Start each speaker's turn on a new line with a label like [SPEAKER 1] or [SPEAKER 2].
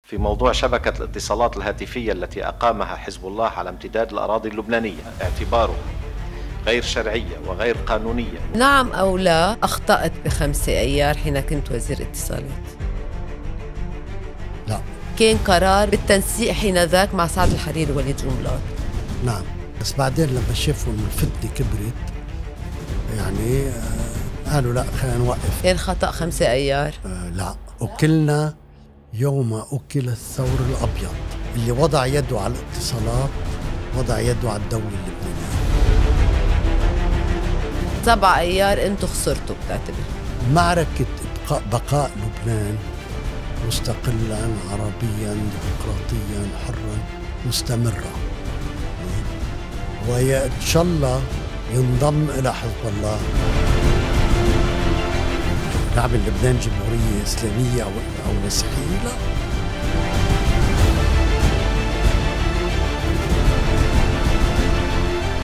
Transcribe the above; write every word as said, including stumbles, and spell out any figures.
[SPEAKER 1] في موضوع شبكة الاتصالات الهاتفية التي أقامها حزب الله على امتداد الأراضي اللبنانية اعتباره غير شرعية وغير قانونية.
[SPEAKER 2] نعم أو لا أخطأت بخمسة أيار حين كنت وزير اتصالات؟
[SPEAKER 3] لا.
[SPEAKER 2] كان قرار بالتنسيق حين ذاك مع سعد الحريري ووليد جملات؟
[SPEAKER 3] نعم، بس بعدين لما شافوا إنه الفتنة كبرت يعني آه قالوا لا خلينا نوقف.
[SPEAKER 2] كان خطأ خمسة أيار؟
[SPEAKER 3] آه لا، أكلنا يوم أكل الثور الأبيض اللي وضع يده على الاتصالات وضع يده على الدولة اللبنانية.
[SPEAKER 2] سبع أيار أنتوا خسرتوا بتعتبر؟
[SPEAKER 3] معركة إبقاء بقاء لبنان مستقلا عربيا ديمقراطيا حرا مستمرة، وإن شاء الله ينضم إلى حزب الله. نعمل لبنان جمهورية إسلامية أو مسيحية؟ لا.